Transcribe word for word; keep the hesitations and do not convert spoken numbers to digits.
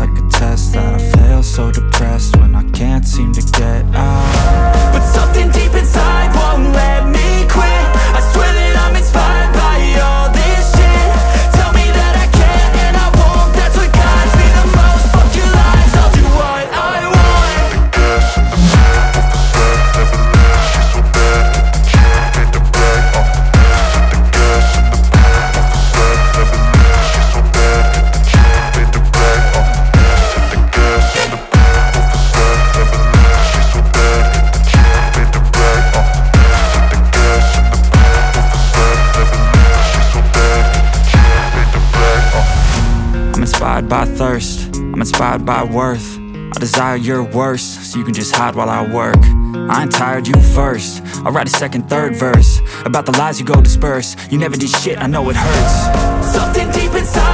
like a test that I fail, so depressed when I can't seem to get out. But something deep inside won't let me quit. I swear that I'm inspired by all this shit. Tell me that I can and I won't, that's what guides me the most. Fuck your lies, I'll do what I want. The gas in the back of the set never leaves. She's so bad that the can't pay the brag. Uh, the gas in the back of the set never leaves. She's so bad that the can't pay the brag. Uh, the gas in the back of the set never leaves. She's so bad that the can't pay the brag. Uh, the gas in the back of the set never leaves. She's so bad that the can't pay the brag. Uh. I'm inspired by thirst, I'm inspired by worth. I desire your worst, so you can just hide while I work. I ain't tired, you first. I'll write a second, third verse about the lies you go disperse. You never did shit, I know it hurts. Something deep inside